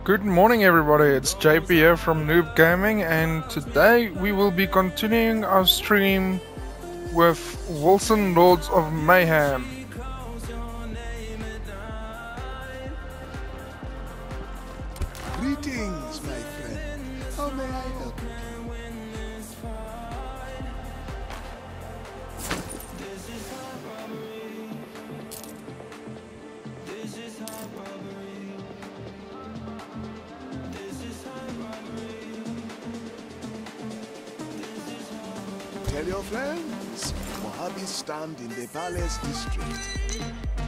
Good morning everybody, it's JP here from Noob Gaming, and today we will be continuing our stream with Wolcen Lords of Mayhem. Greetings, my friend. How may I help you? Tell your friends, Mohabis stand in the palace district.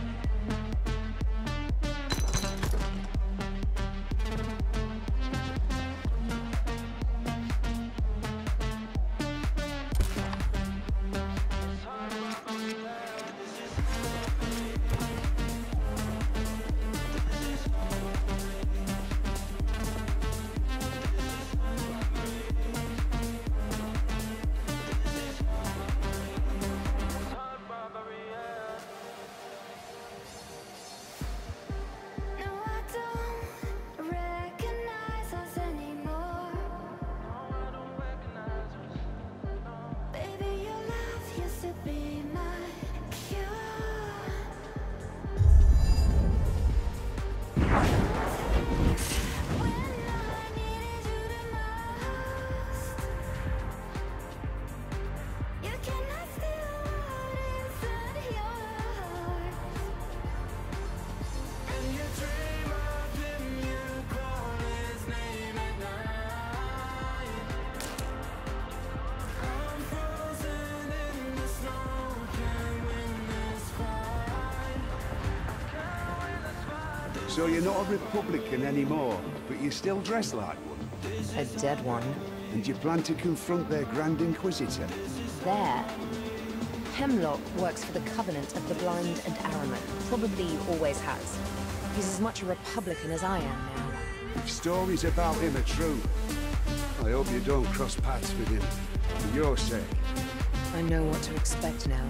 So you're not a Republican anymore, but you still dress like one? A dead one. And you plan to confront their Grand Inquisitor? There. Hemlock works for the Covenant of the Blind and Ahriman. Probably always has. He's as much a Republican as I am now. If stories about him are true, I hope you don't cross paths with him. For your sake. I know what to expect now.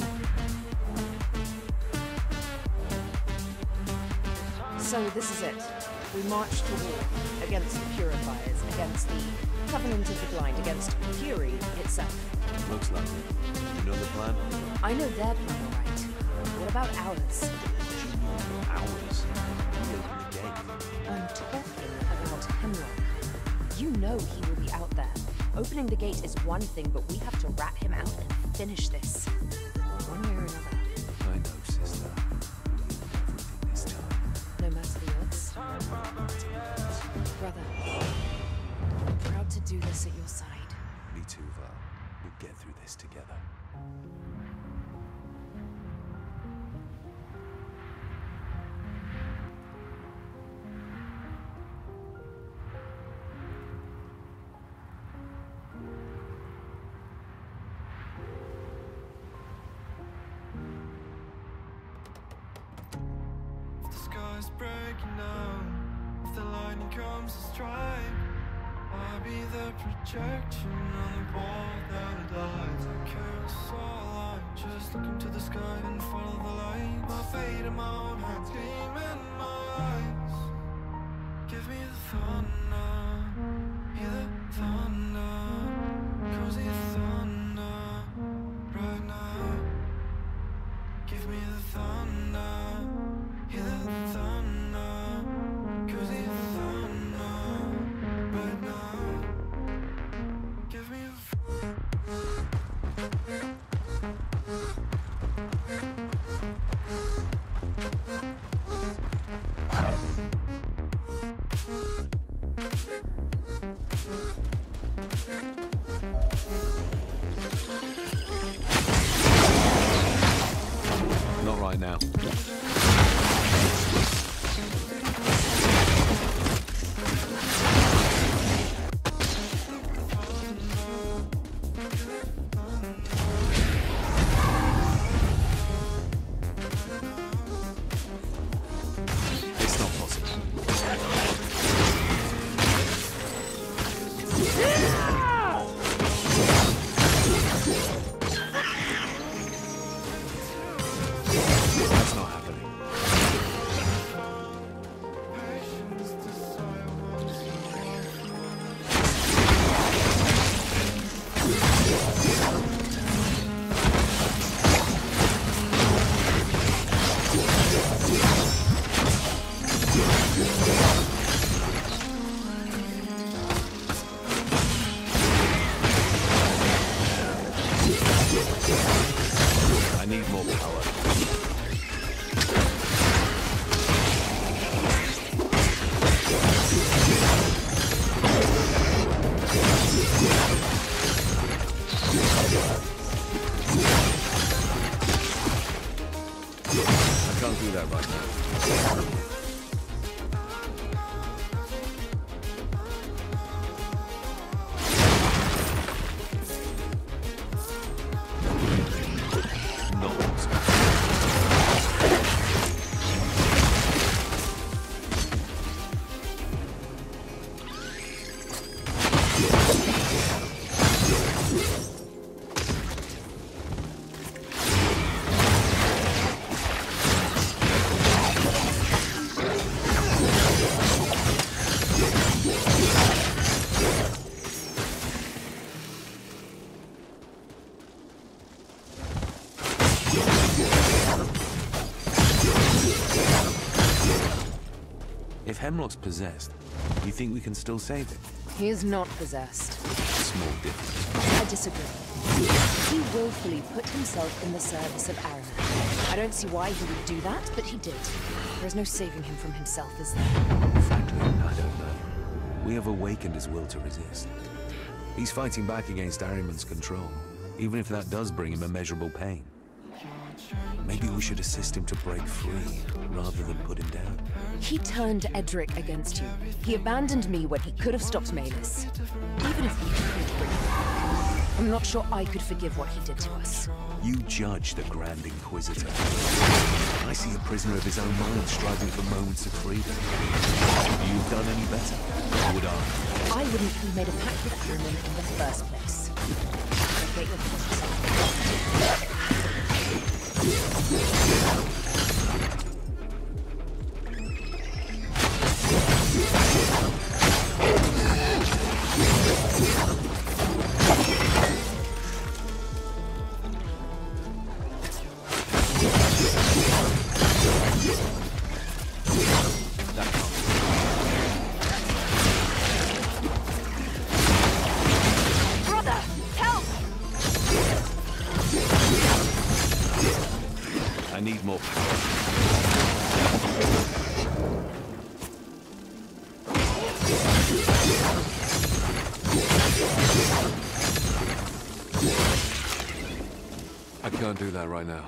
So this is it. We march to war against the Purifiers, against the Covenant of the Blind, against Fury itself. Looks like it. You know the plan? I know their plan, all right. What about ours? Ours. We open the gate. I'm talking about Hemlock. You know he will be out there. Opening the gate is one thing, but we have to rat him out and finish this. One way or another. I know, sister. Everything this time. No matter the odds. Brother, I'm proud to do this at your side. Me too, Val. We'll get through this together. Sky's breaking down. If the lightning comes to strike, I'll be the projection on the wall that it lights. I can't saw light, just look into the sky and follow the light. My fate in my own hands, gleam in my eyes. Give me the thunder, hear the thunder, cozy thunder, right now. Give me the thunder. Hear the thunder, cozy thunder, right now. Give me Not right now. It's not possible. That's not happening. If Hemlock's possessed, you think we can still save it? He is not possessed. Small difference. I disagree. He willfully put himself in the service of Ahriman. I don't see why he would do that, but he did. There is no saving him from himself, is there? Frankly, I don't know. We have awakened his will to resist. He's fighting back against Ahriman's control, even if that does bring him immeasurable pain. Maybe we should assist him to break free, rather than put him down. He turned Edric against you. He abandoned me when he could have stopped Maelus. Even if we could bring him back, I'm not sure I could forgive what he did to us. You judge the Grand Inquisitor. I see a prisoner of his own mind striving for moments of freedom. If you've done any better, would I? I wouldn't have made a pact with Ahriman in the first place. I get your point. I need more power. I can't do that right now.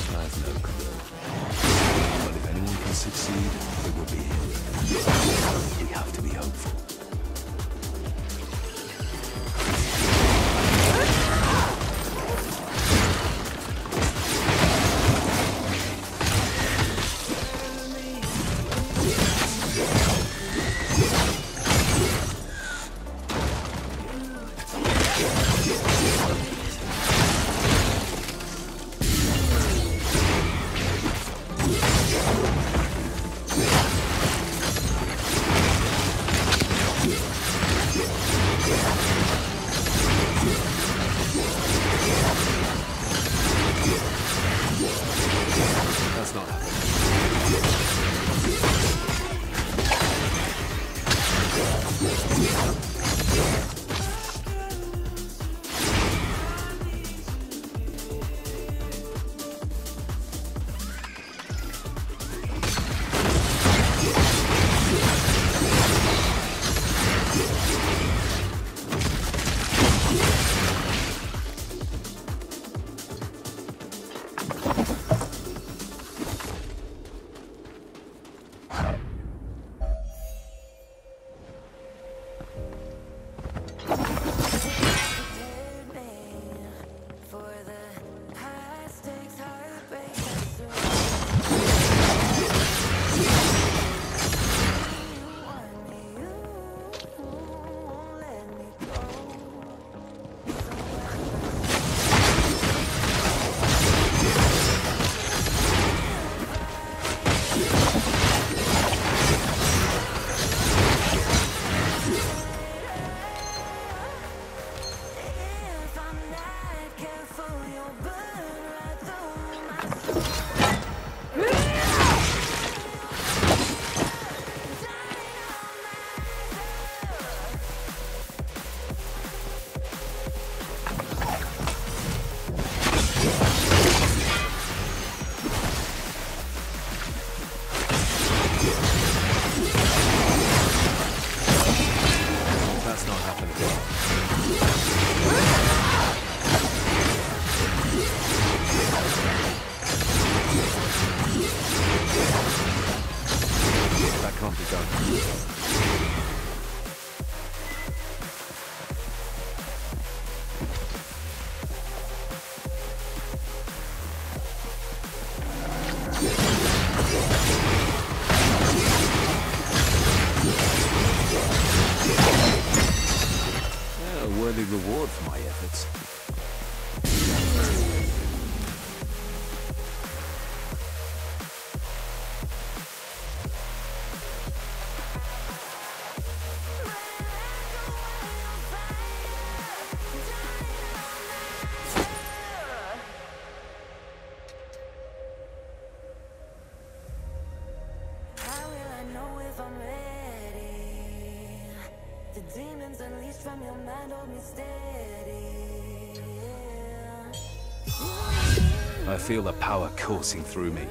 has no clue. But if anyone can succeed, it will be him. We have to be hopeful. Reward for my efforts. How will I know if I'm ready? The demons unleashed from your mind hold me steady. I feel the power coursing through me.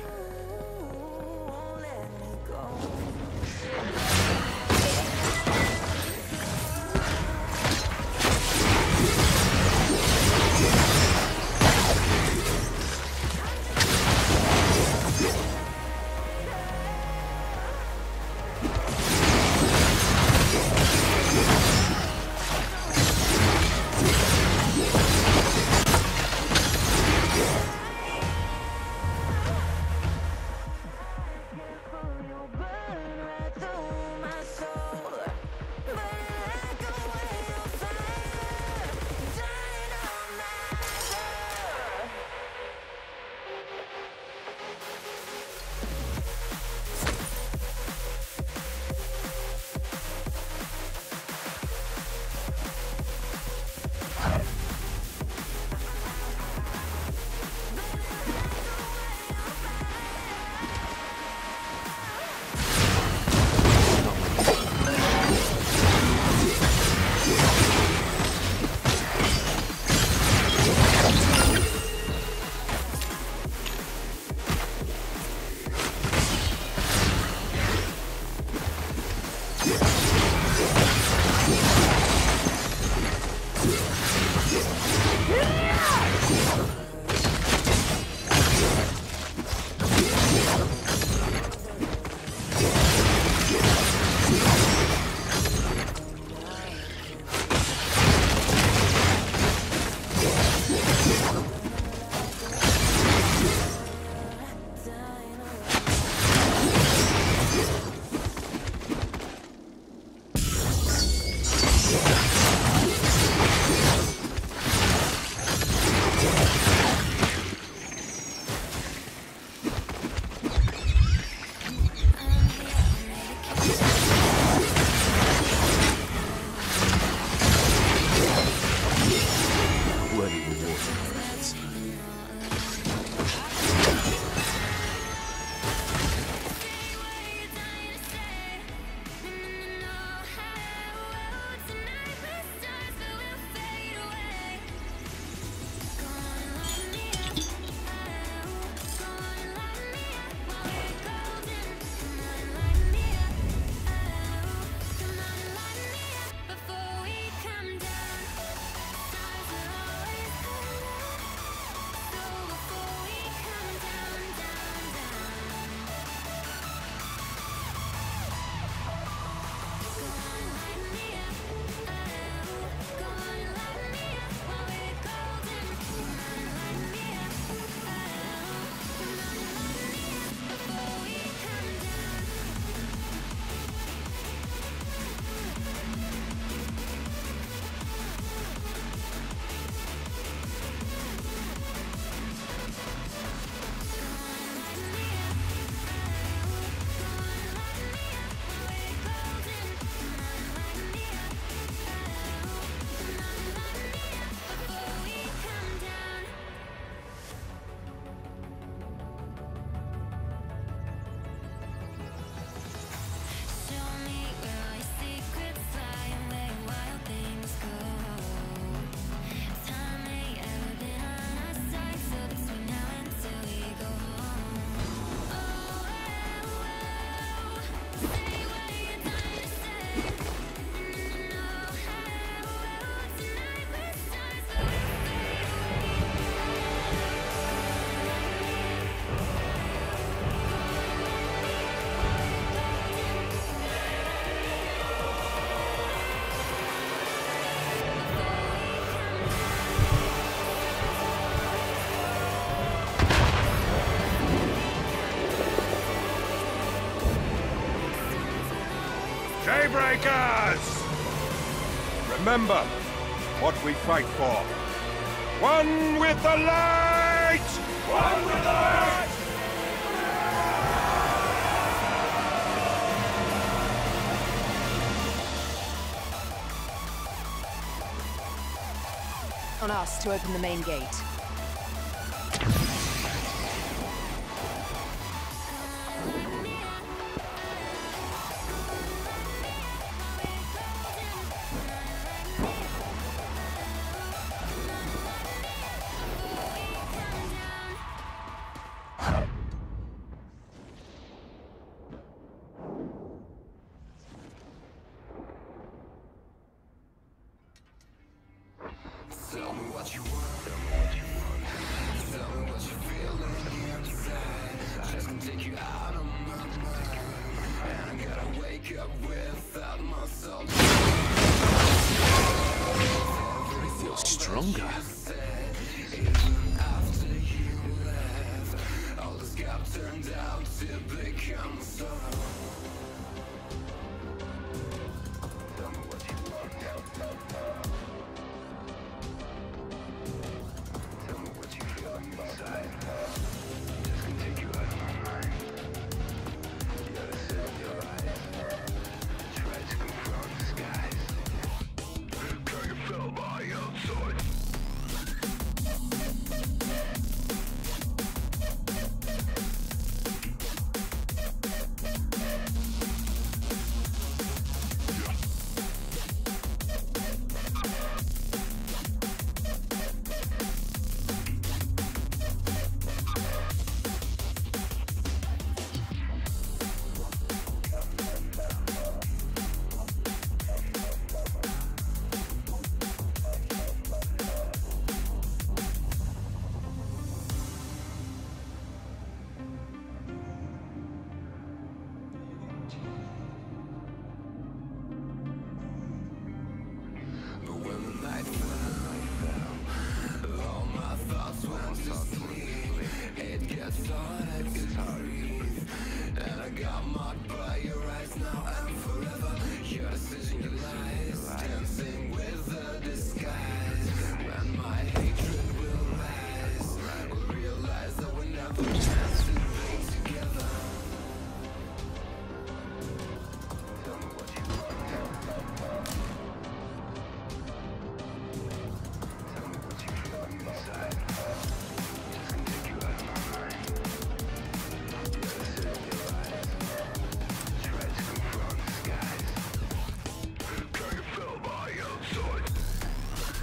Daybreakers! Remember what we fight for. One with the light! One with the light! On us to open the main gate. Tell me what you want. Tell me what you want. Tell me what you feel inside. Just gonna take you out of my mind. And I gotta wake up without myself. I feel stronger. Even after you left, all this gap turned out to become so. Tell me what you want. Tell me what you feel inside. Just gonna take you out of my mind. You gotta sit in your eyes. Try to confront the skies. Can you feel my outside?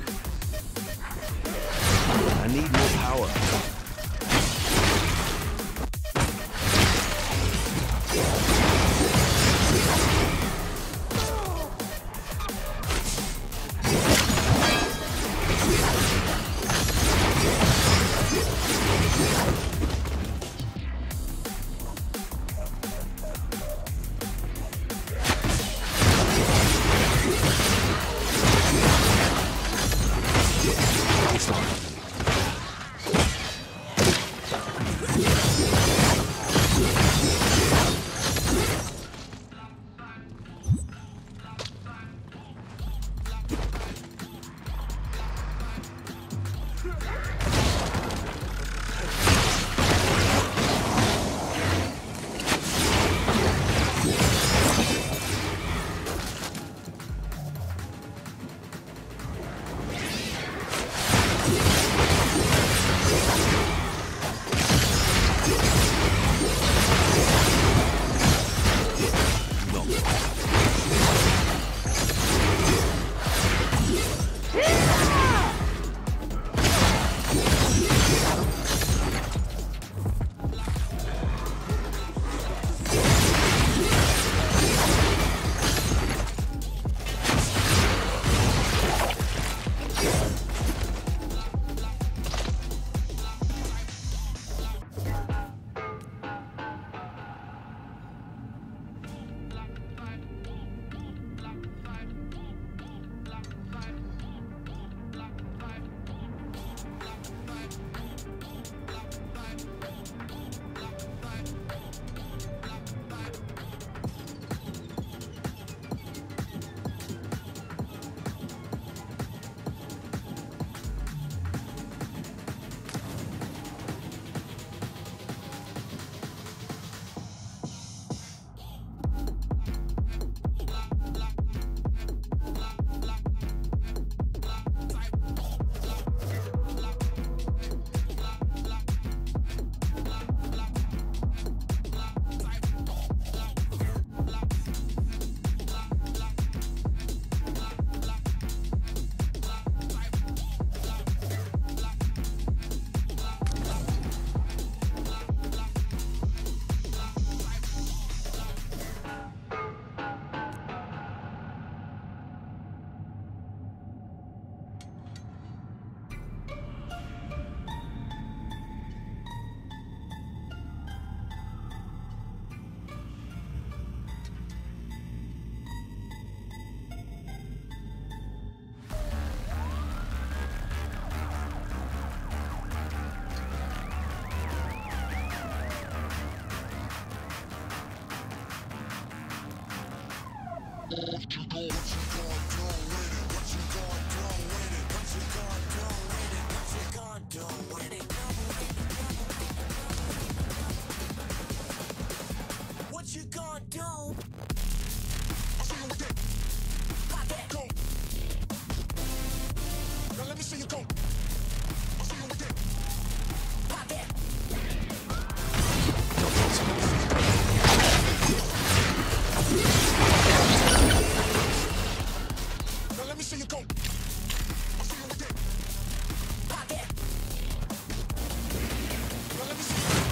I need more power. What you gonna do? Now let me see you go. I'll see you with it. Pop that. Now let me see you go. I'll see you with it. Pop that. Now let me see you.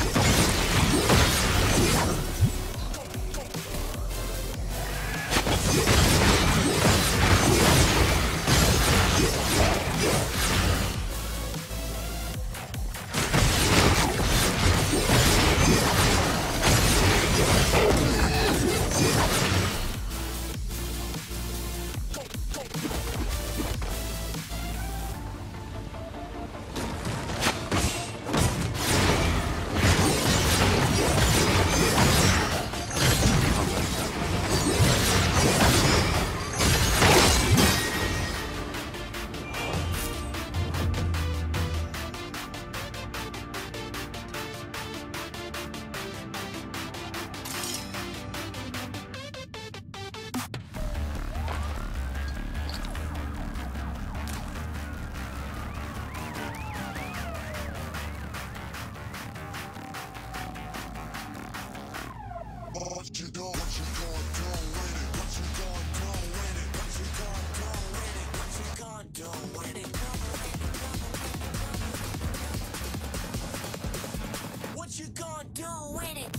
What you gonna do with it?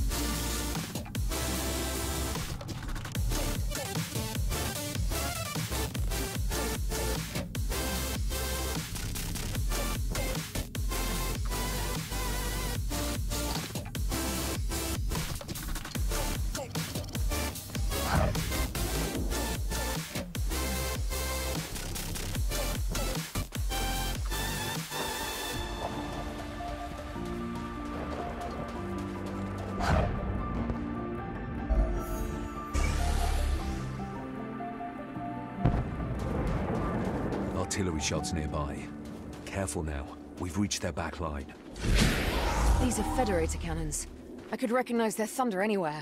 Artillery shots nearby. Careful now. We've reached their back line. These are Federator cannons. I could recognize their thunder anywhere.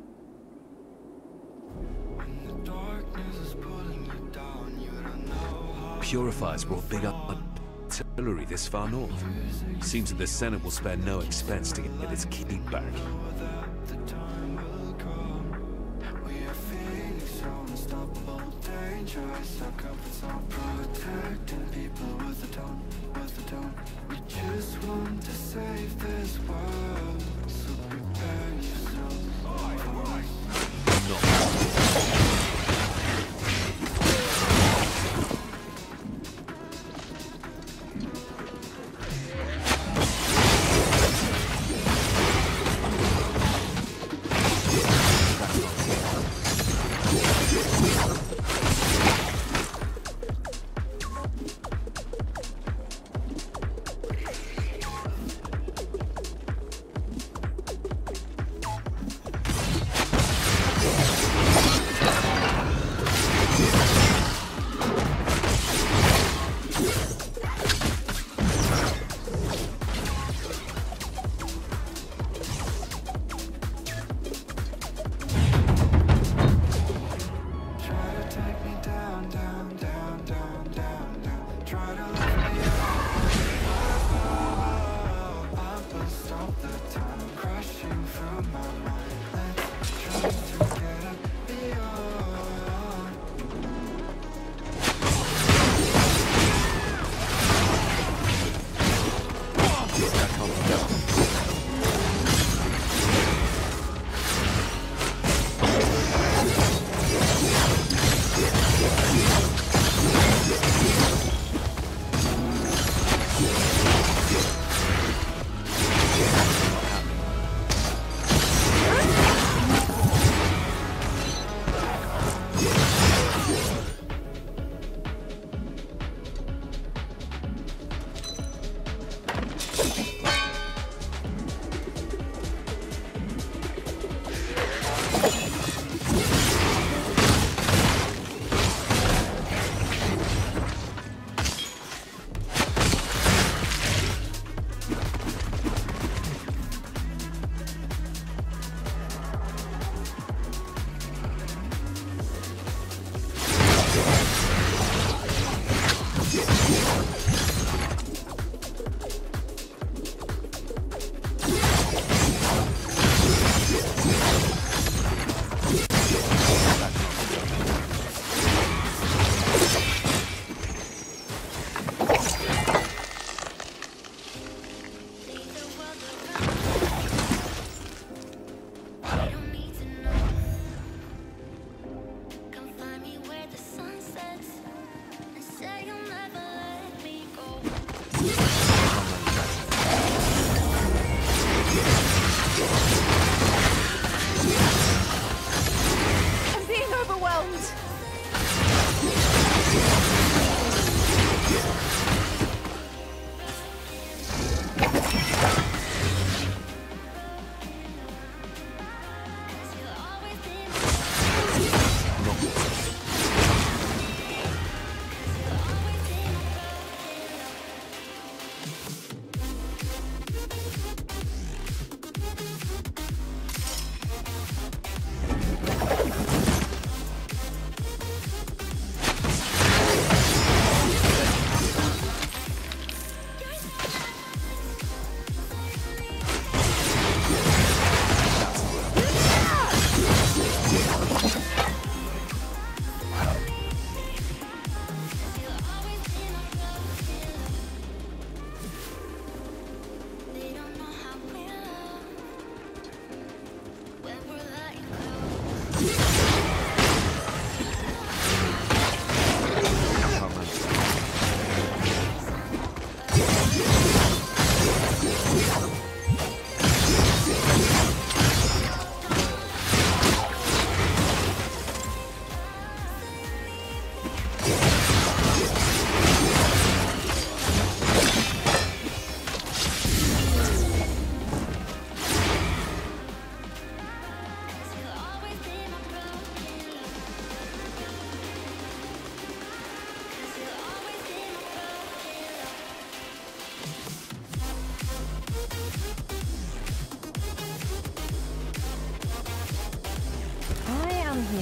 Purifiers brought big artillery this far north. Seems that the Senate will spare no expense to get its keep back. We just want to save this world, so prepare yourself.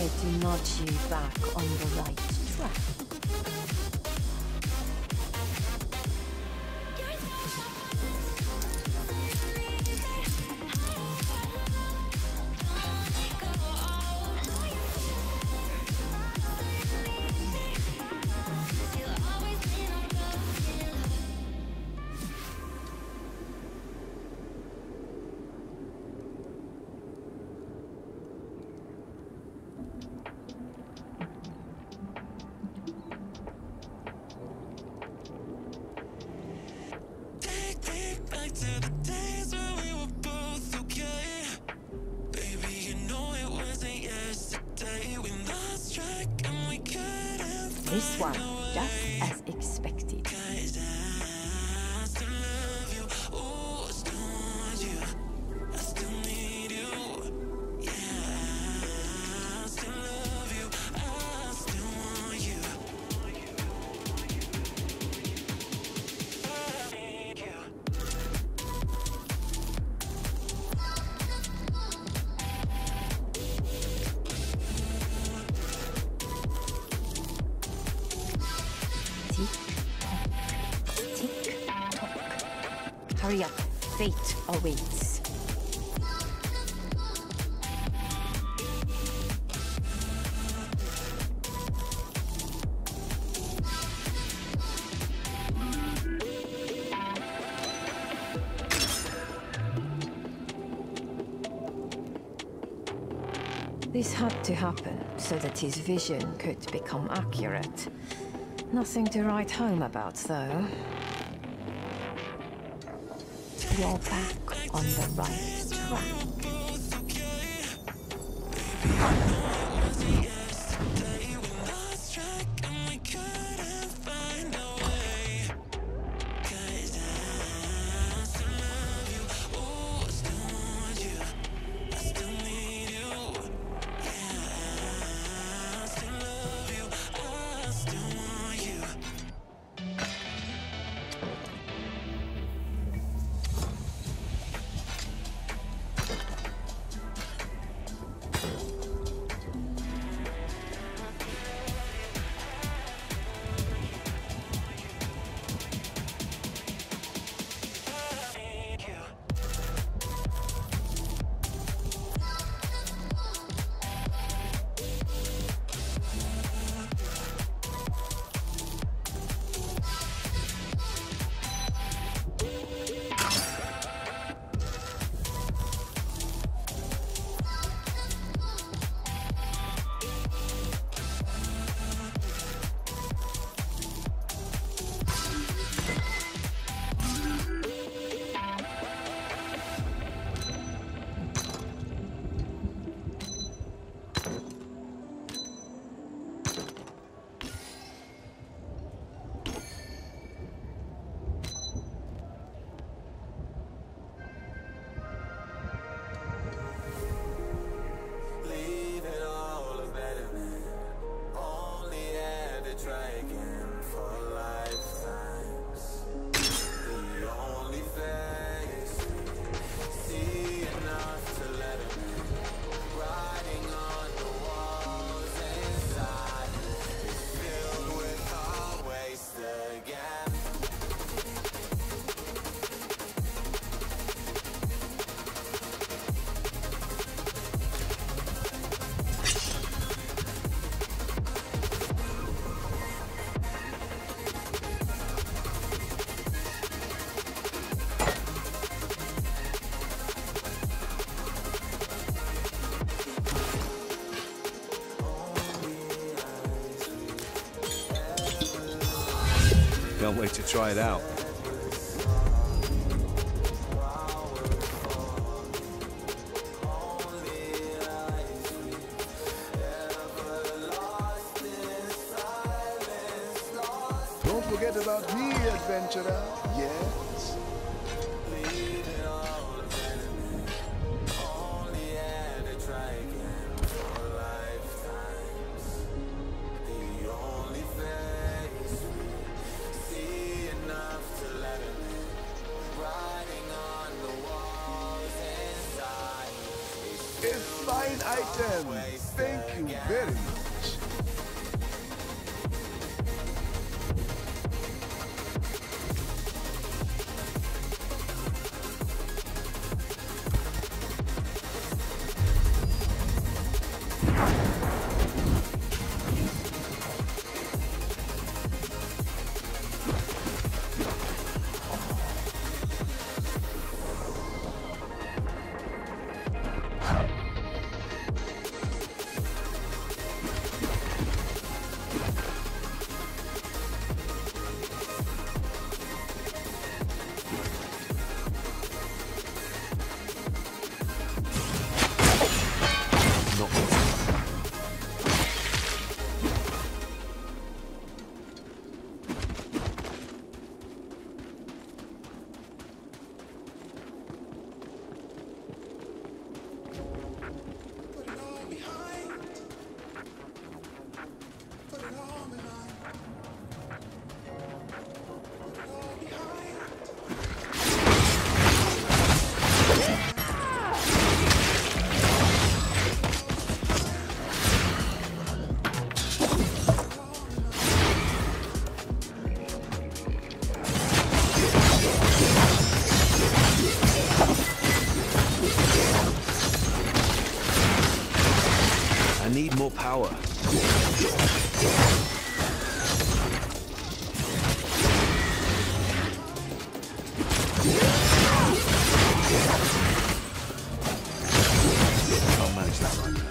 decided to nudge you back on the right track. This one, just as expected. Hurry up, fate awaits. This had to happen so that his vision could become accurate. Nothing to write home about, though. You're back on the right track. Can't wait to try it out. Don't forget about me, adventurer. Yes. If I fine item. Thank you very much. I need more power. I'll manage that right now.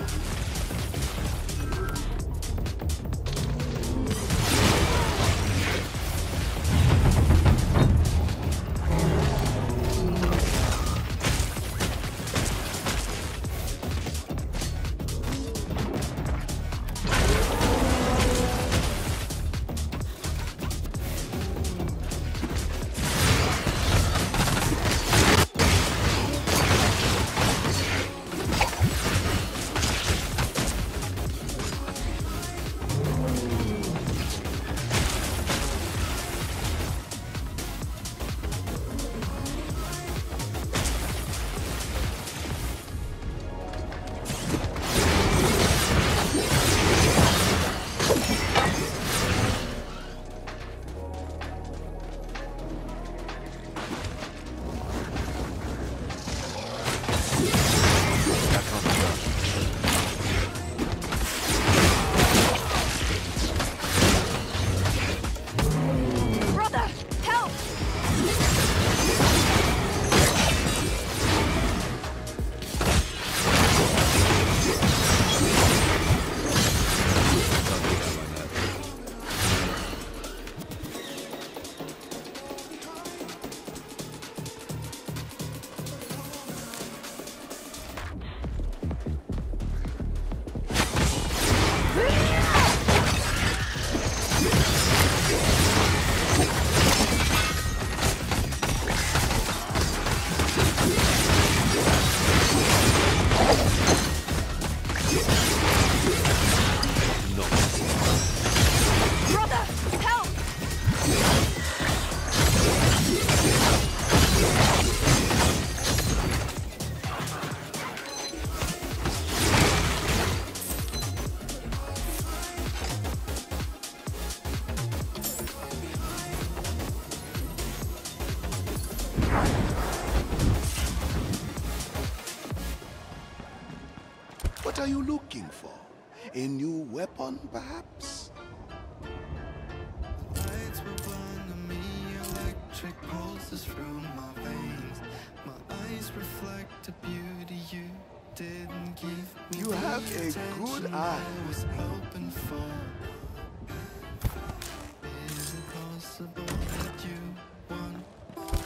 What are you looking for? A new weapon, perhaps? Lights were blinding me, electric pulses through my veins. My eyes reflect the beauty you didn't give me. You have a good eye. I was hoping for. Is it possible that you want more?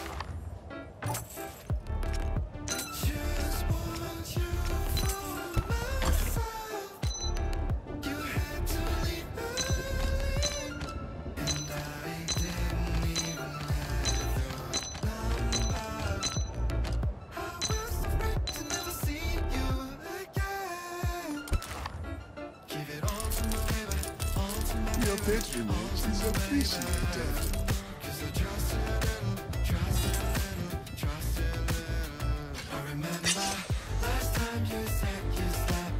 Just want you for myself. You had to leave early, and I didn't even have your number. I was afraid to never see you again. Give it all to my baby, all to my Your baby, patronage is appreciated. 'cause I trust you a little, trust you a little, trust you a little. I remember last time you said you slept.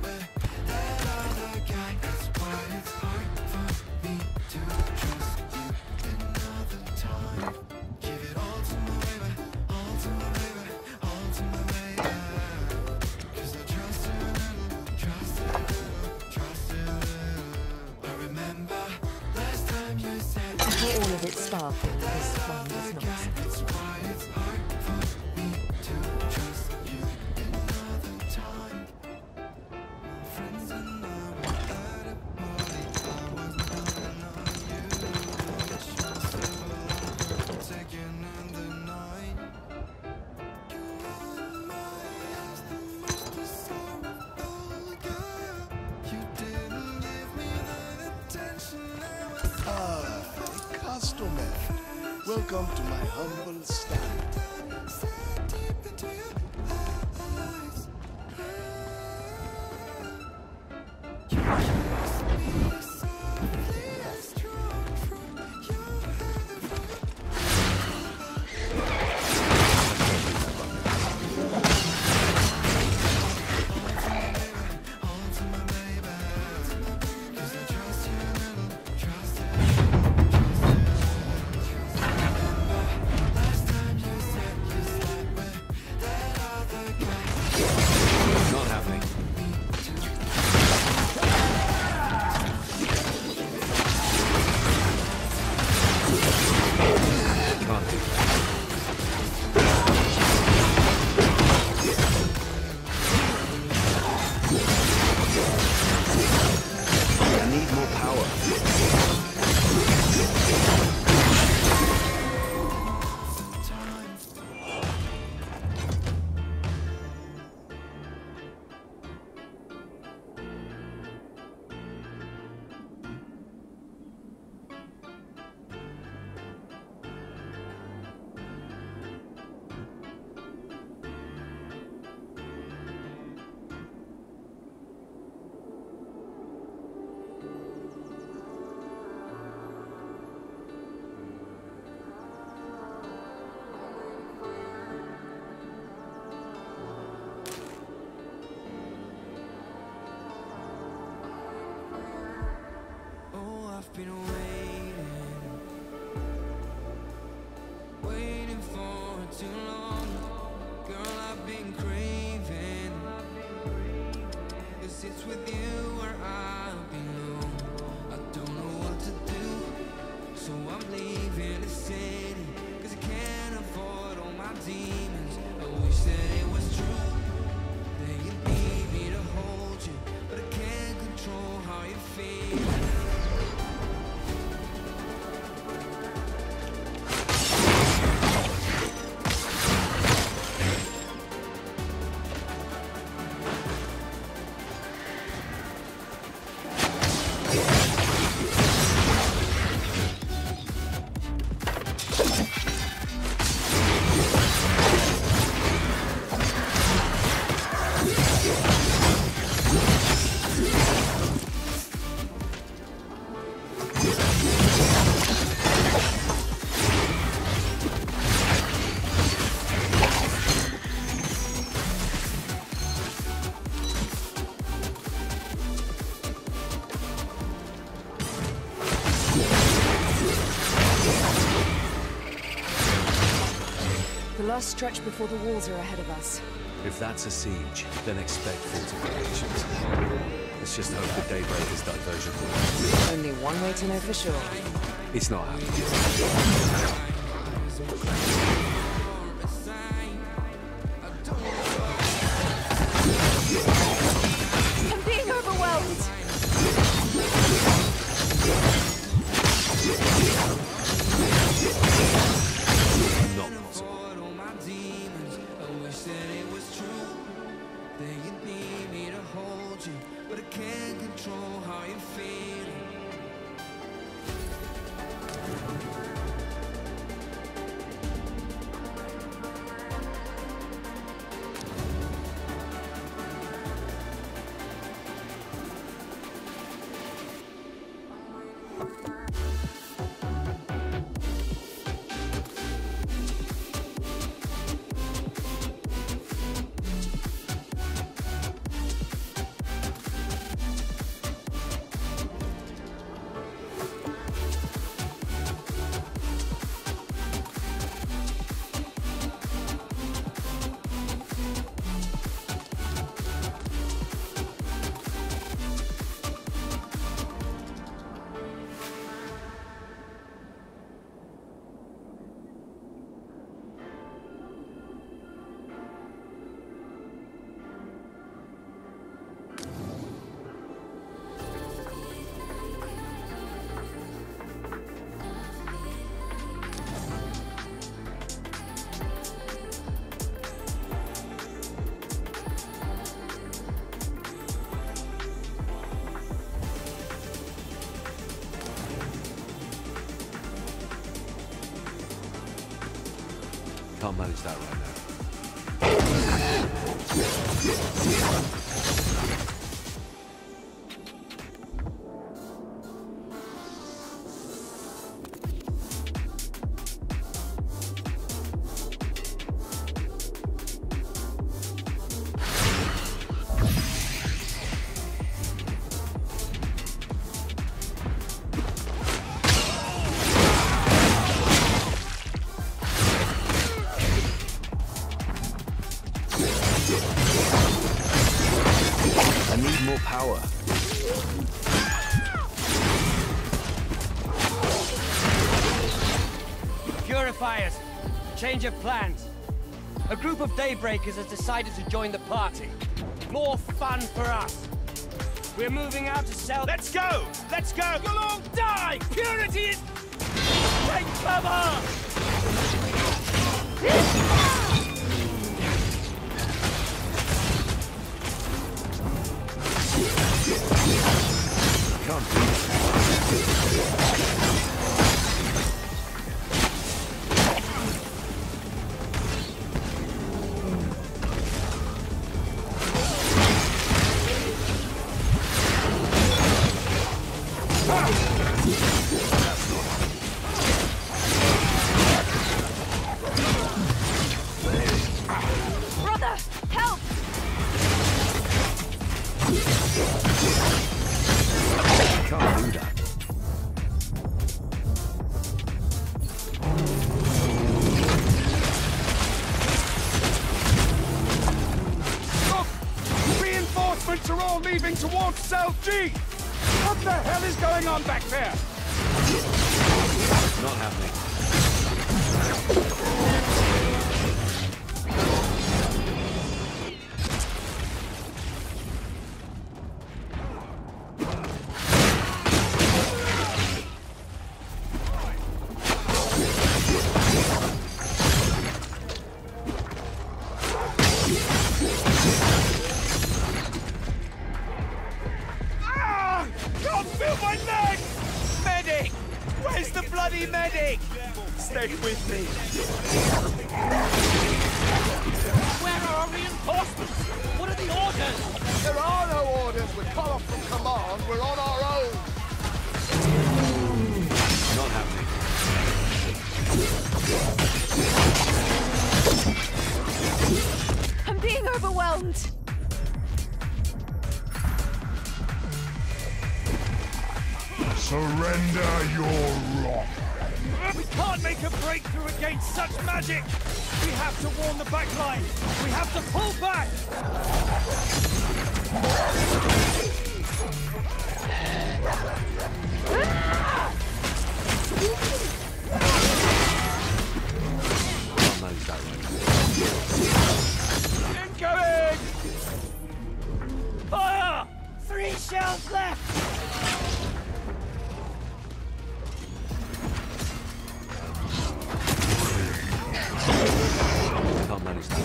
of it sparkle, this one does not. Customer, welcome to my humble stand. Not happening. Can't do that. I need more power. I've been waiting for too long. Girl, I've been craving, 'cause it's with you where I belong. I don't know what to do, so I'm leaving the city, 'cause I can't avoid all my demons. I wish that it was true, that you need me to hold you, but I can't control how you feel. The last stretch before the walls are ahead of us. If that's a siege, then expect fortifications. Let's just hope the Daybreaker's diversion will work. Only one way to know for sure. It's not happening. I'm being overwhelmed! Not possible. But I can't control how you feel. Can't manage that right now. I need more power. Purifiers! Change of plans. A group of Daybreakers has decided to join the party. More fun for us. We're moving out to sell. Let's go! Let's go! You'll all die! Purity is... Take cover! Can't do this. Brother, help! Can't do that. Look! Reinforcements are all leaving towards Cell G! What the hell is going on back there? Not happening. Ah! Can't feel my leg! Medic! Where's the bloody medic? Stay with me. Where are our reinforcements? What are the orders? There are no orders. We're cut off from command. We're on our own. Not happening. I'm being overwhelmed. Surrender your rock. We can't make a breakthrough against such magic. We have to warn the back line. We have to pull back. Can't manage that right now. Incoming! Fire! 3 shells left. Can't manage that.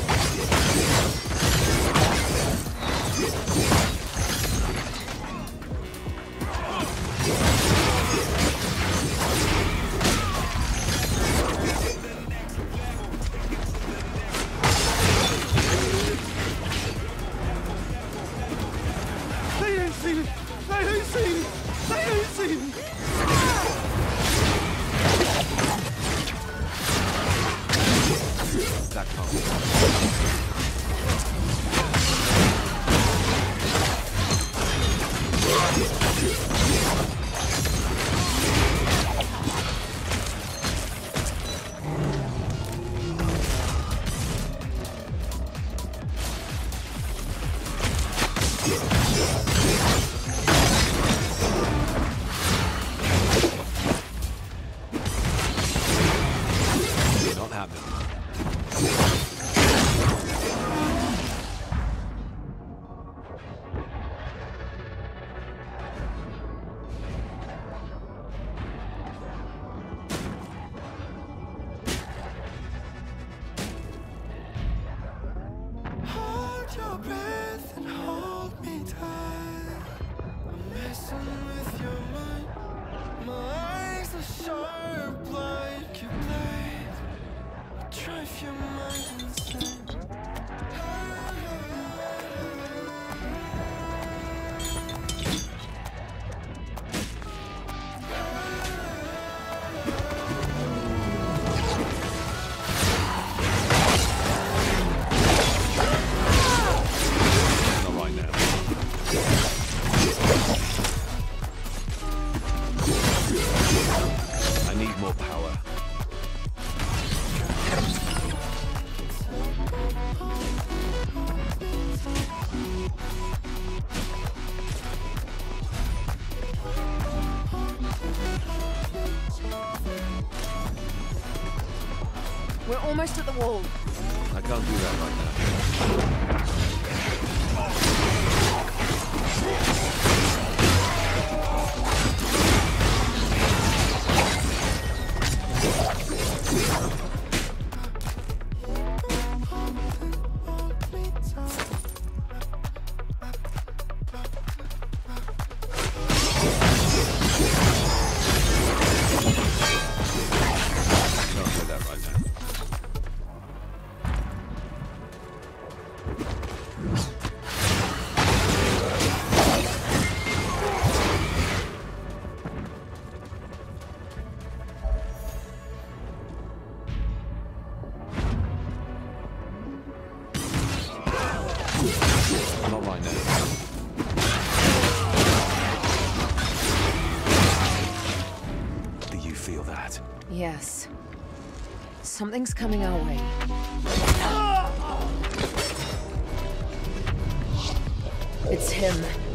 They ain't seen it. They ain't seen it. They ain't seen it. That can't. Not happening. Hold your breath and hold me tight. I'm messing with your mind. My eyes are sharp like your blade. Drive your mind insane. Not right now. I need more power. We're almost at the wall. I can't do that right now. Can't do that right now. Not right now. Do you feel that? Yes. Something's coming our way. It's him.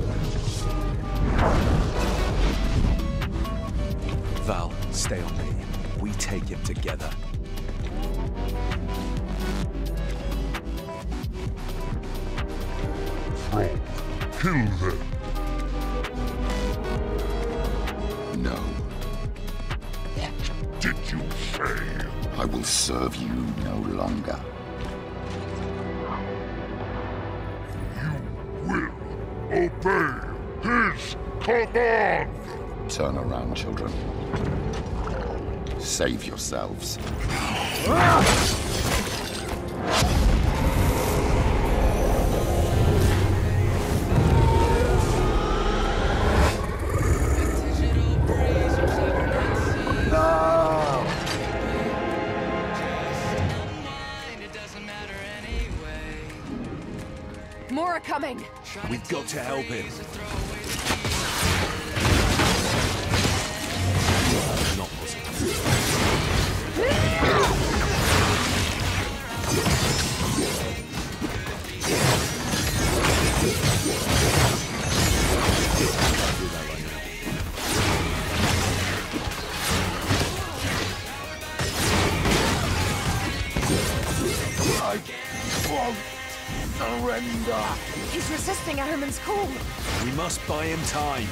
Val, stay on me. We take him together. Kill them. No. Did you say? I will serve you no longer. You will obey his command. Turn around, children. Save yourselves. More are coming. We've got to help him. Not Surrender. He's resisting Ahriman's call. We must buy him time.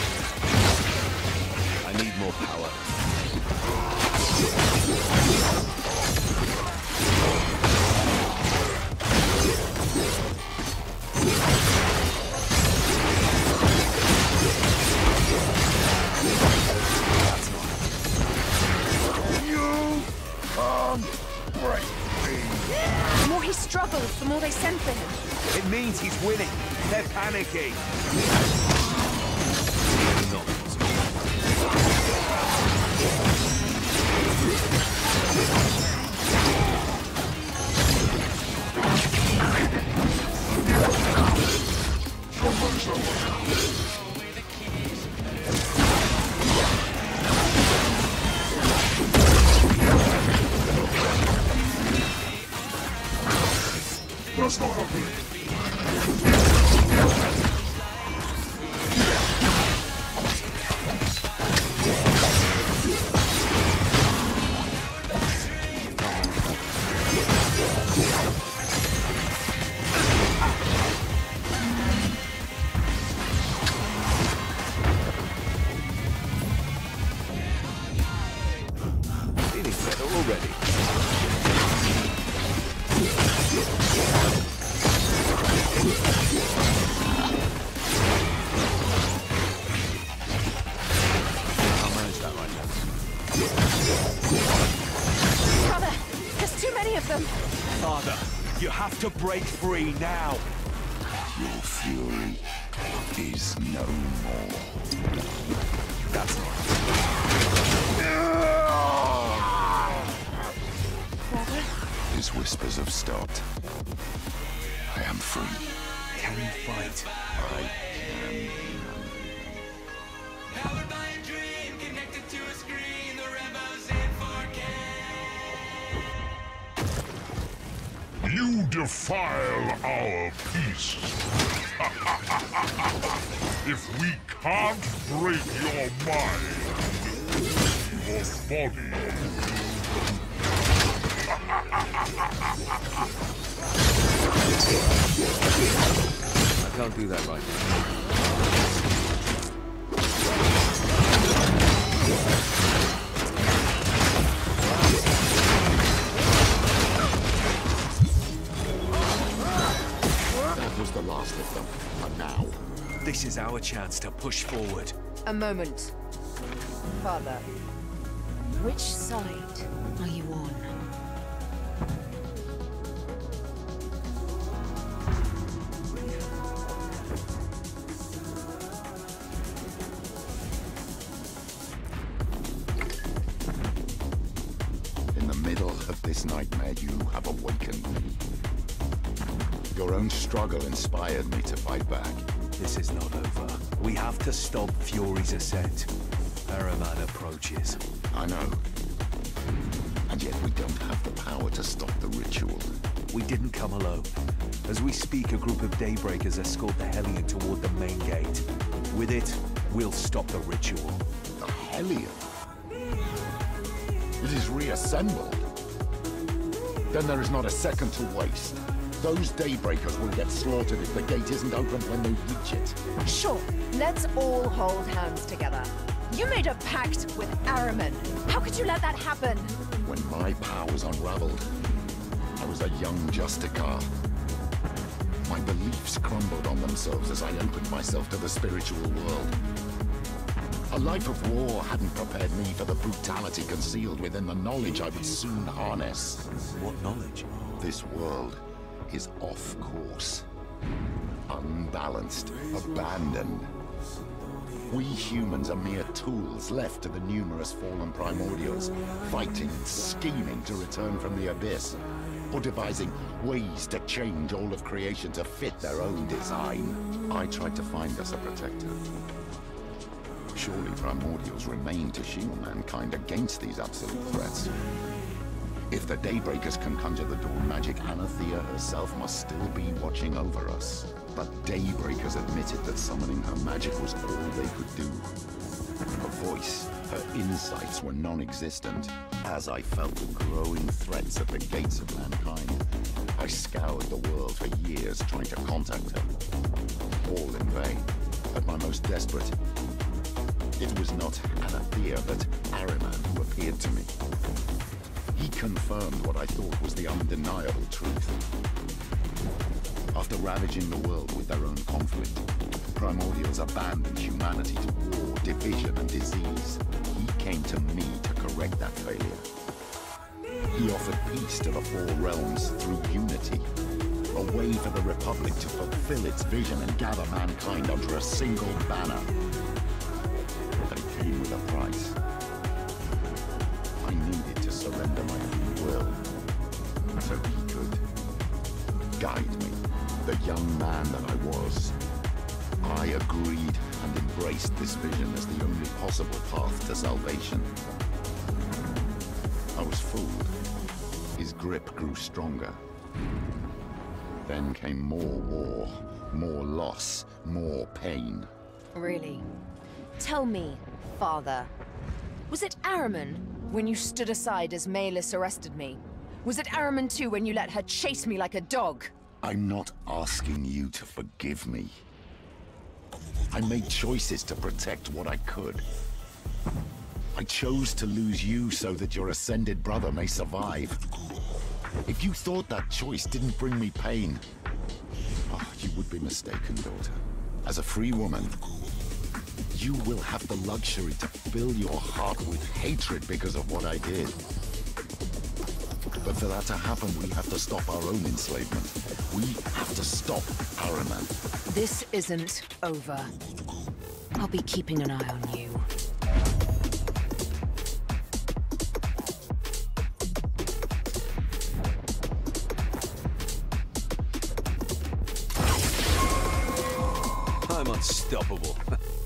I need more power. You can't break me. The more he struggles, the more they send for him. It means he's winning. They're panicking. Not That's not happening. feeling better already. Brother, there's too many of have to break free now. Your fury is no more. That's it. His whispers have stopped. I am free. Can you fight? I can. Powered by a dream, connected to a screen, the rebels in 4K. You defile our peace. If we can't break your mind, your body. I can't do that right now. That was the last of them. And now, This is our chance to push forward. A moment. Father, which side are you on? in the middle of this nightmare, you have awakened me. Your own struggle inspired me to fight back. This is not over. We have to stop Fury's ascent. Ahriman approaches. I know. And yet we don't have the power to stop the ritual. We didn't come alone. As we speak, a group of Daybreakers escort the Hellion toward the main gate. With it, we'll stop the ritual. The Hellion? It is reassembled. Then there is not a second to waste. Those Daybreakers will get slaughtered if the gate isn't opened when they reach it. Sure, let's all hold hands together. You made a pact with Ahriman. How could you let that happen? When my powers unraveled, I was a young Justicar. My beliefs crumbled on themselves as I opened myself to the spiritual world. A life of war hadn't prepared me for the brutality concealed within the knowledge I would soon harness. What knowledge? This world is off course. Unbalanced, abandoned. We humans are mere tools left to the numerous fallen primordials, fighting and scheming to return from the abyss, or devising ways to change all of creation to fit their own design. I tried to find us a protector. Surely primordials remain to shield mankind against these absolute threats. If the Daybreakers can conjure the dawn magic, Anathea herself must still be watching over us. But Daybreakers admitted that summoning her magic was all they could do. Her voice, her insights were non-existent. As I felt the growing threats at the gates of mankind, I scoured the world for years trying to contact her. All in vain. At my most desperate, it was not Anathea, but Ahriman who appeared to me. He confirmed what I thought was the undeniable truth. After ravaging the world with their own conflict, primordials abandoned humanity to war, division, and disease. He came to me to correct that failure. He offered peace to the four realms through unity, a way for the Republic to fulfill its vision and gather mankind under a single banner. But it came with a price. I needed to surrender my free will, so he could guide me, the young man that I was. I agreed and embraced this vision as the only possible path to salvation. I was fooled. His grip grew stronger. Then came more war, more loss, more pain. Really? Tell me, Father. Was it Ahriman when you stood aside as Maylis arrested me? Was it Ahriman too when you let her chase me like a dog? I'm not asking you to forgive me. I made choices to protect what I could. I chose to lose you so that your ascended brother may survive. If you thought that choice didn't bring me pain, you would be mistaken, daughter. As a free woman, you will have the luxury to fill your heart with hatred because of what I did. But for that to happen, we have to stop our own enslavement. We have to stop Ahriman. This isn't over. I'll be keeping an eye on you. I'm unstoppable.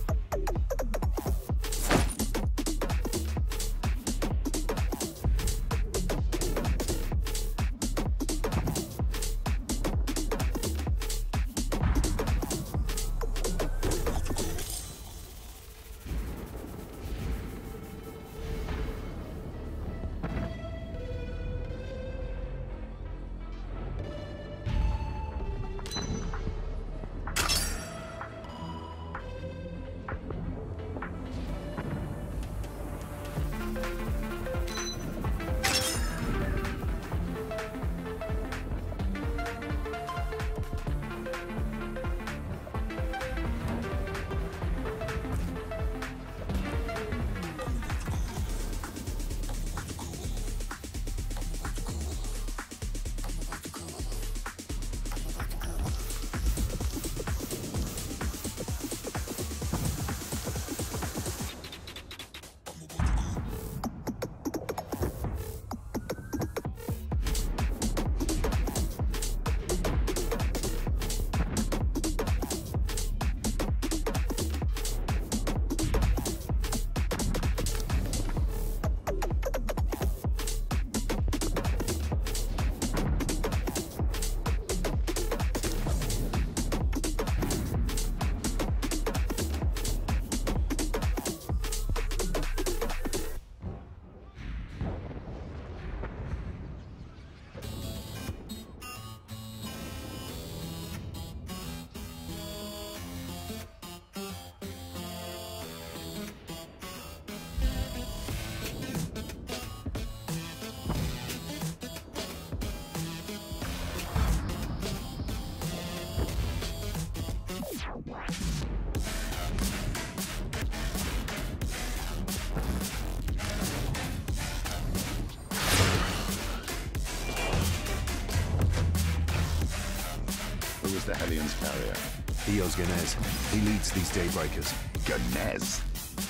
Who is the Hellion's carrier? Eos Ganez. He leads these daybreakers. Ganez?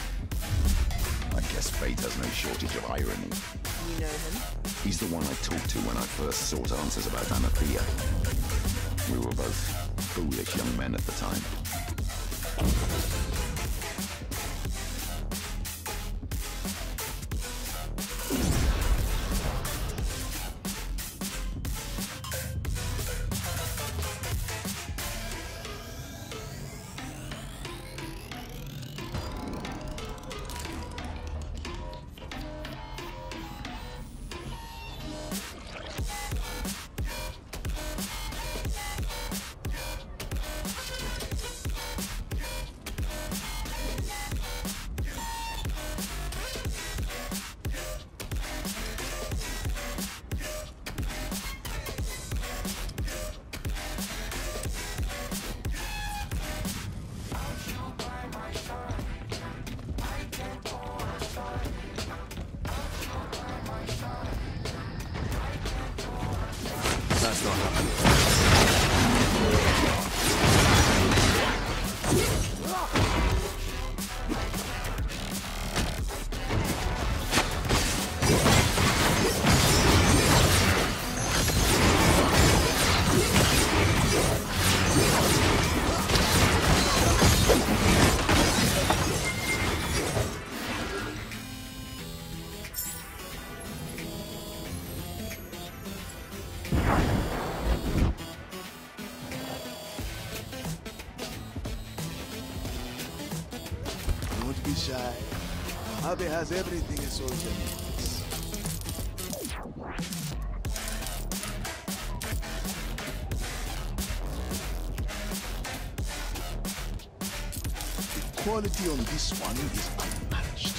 I guess fate has no shortage of irony. You know him? He's the one I talked to when I first sought answers about Anathea. We were both foolish young men at the time. That's not happening. Don't be shy. Mojave has everything a soldier needs. The quality on this one is unmatched.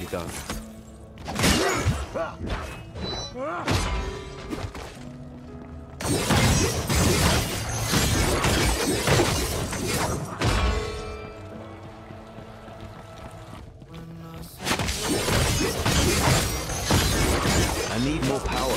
be done. I need more power.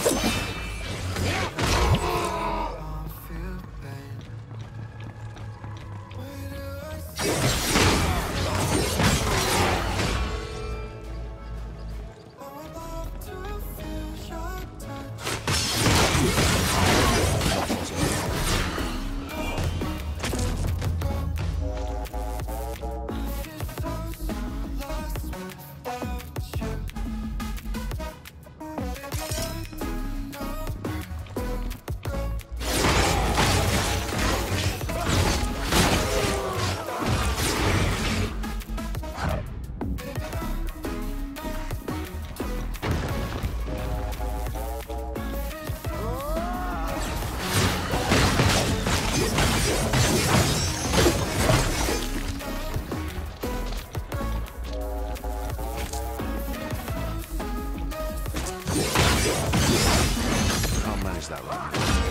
That right.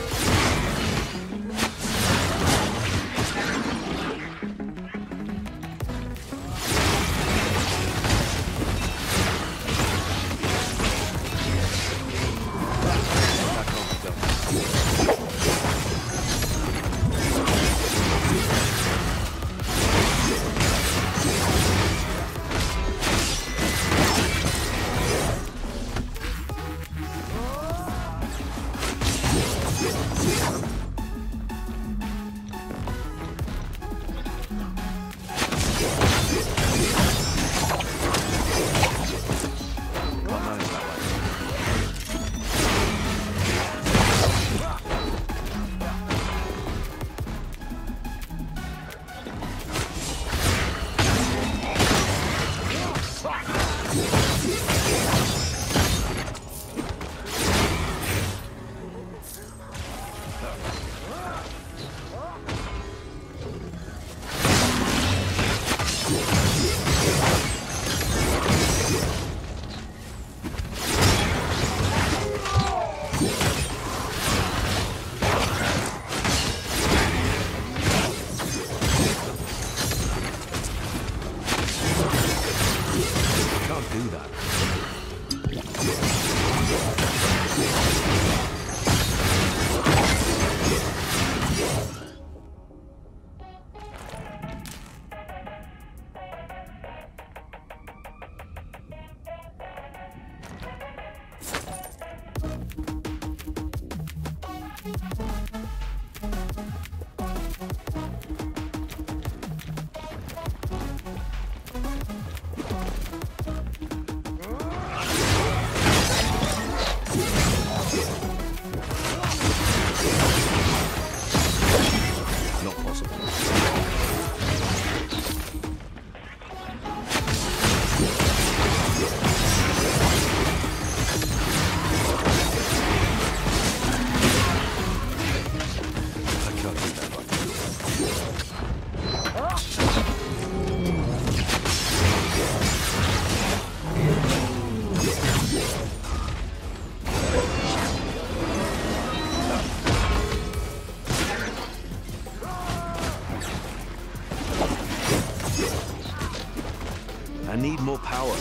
I need more power.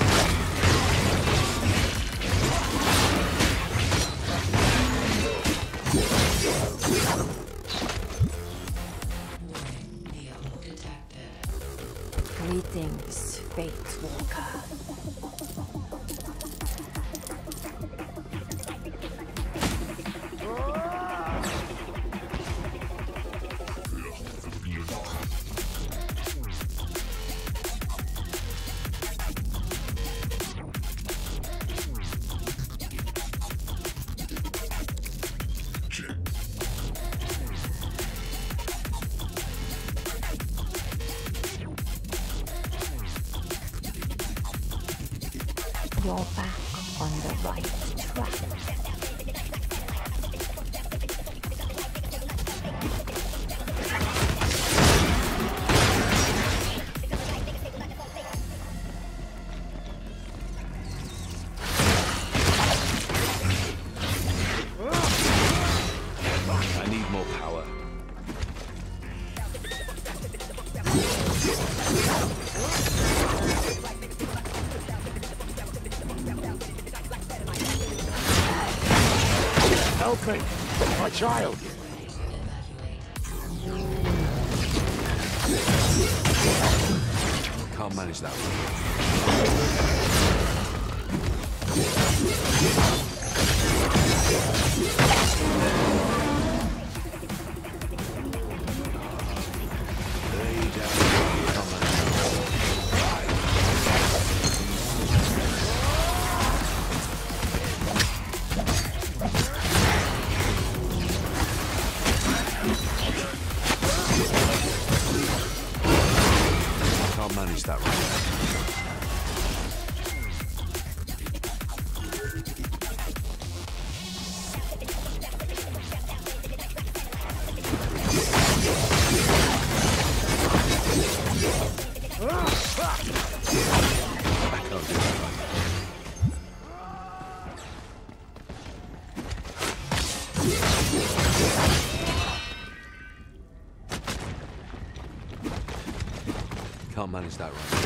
Greetings, Fate Walker. You're back on the right track. Help me! My child! Can't manage that Can't manage that right.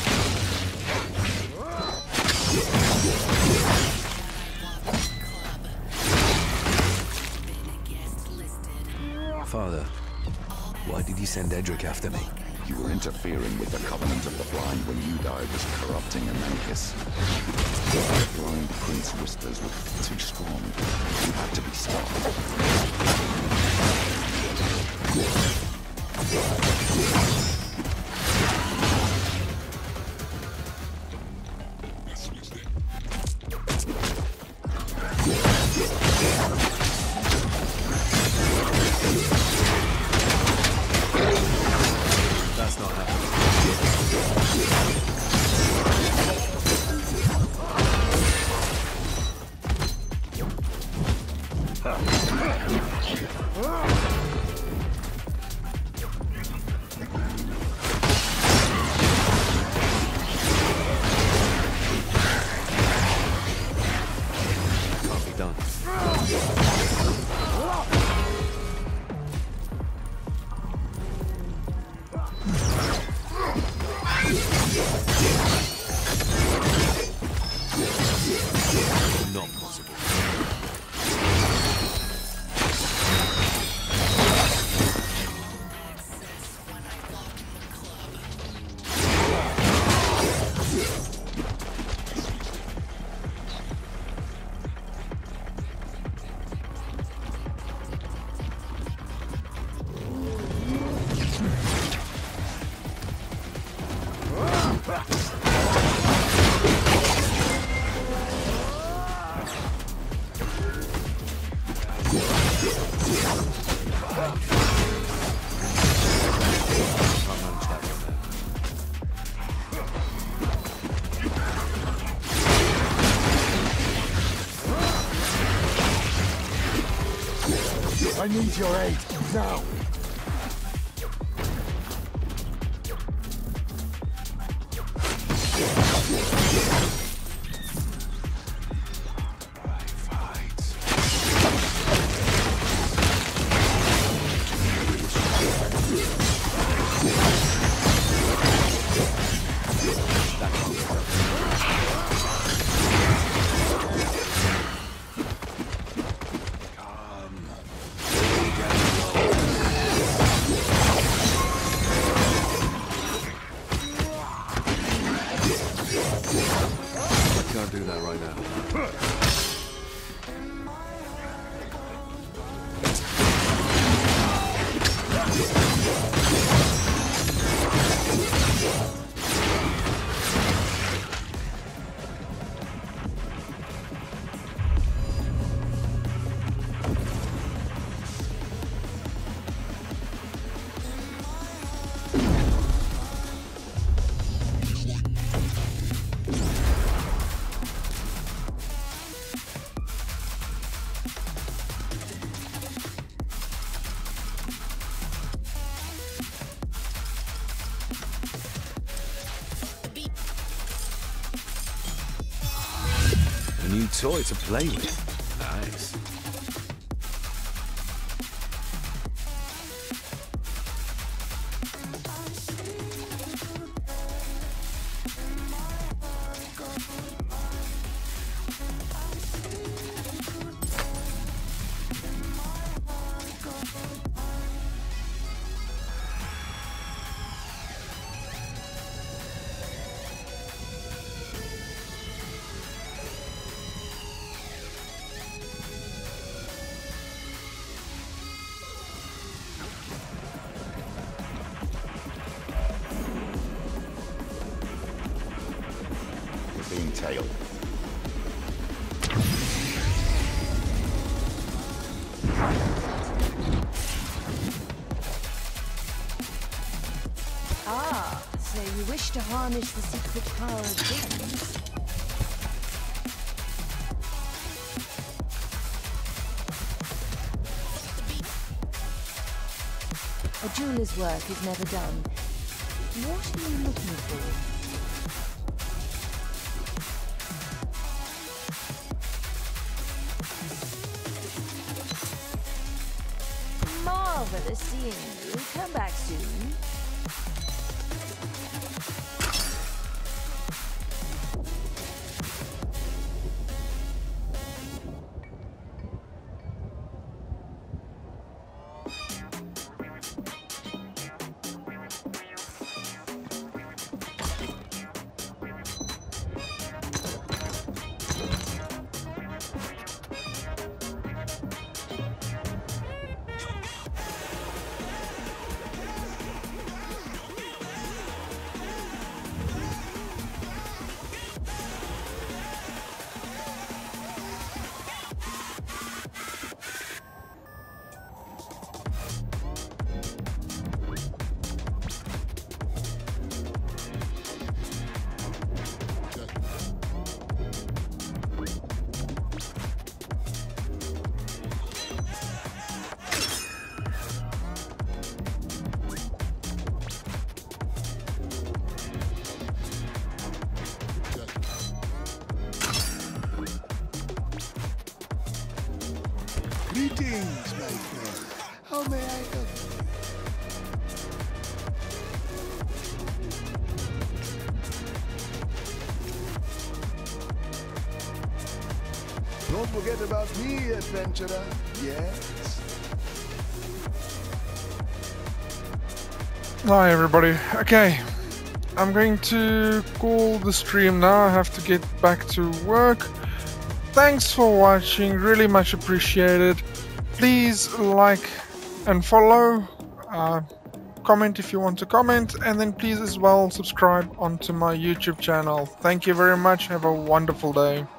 Father, why did you send Edric after me? You were interfering with the Covenant of the Blind when Udai was corrupting Amenkis. The Blind Prince whispers were too strong. You had to be stopped. That's not happening. Can't be done. Not possible. I need your aid, now! Can't do that right now. A new toy to play with. Nice. being tailed. Ah, so you wish to harness the secret power of dreams? A jeweler's work is never done. What are you looking for? Marvelous seeing you. Come back soon. Greetings, my friend. How may I help you? Don't forget about me, adventurer. Yes? Hi everybody. Okay, I'm going to call the stream now. I have to get back to work. Thanks for watching, really much appreciated. Please like and follow, comment if you want to comment, and then please as well subscribe onto my YouTube channel. Thank you very much, have a wonderful day.